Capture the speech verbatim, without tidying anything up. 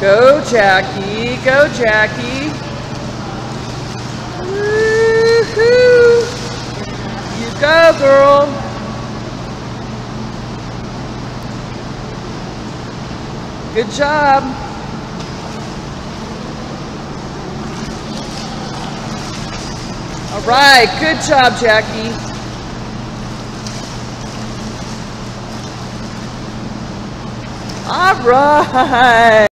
Go, Jackie. Go, Jackie. Woo-hoo. You go, girl. Good job. All right. Good job, Jackie. All right.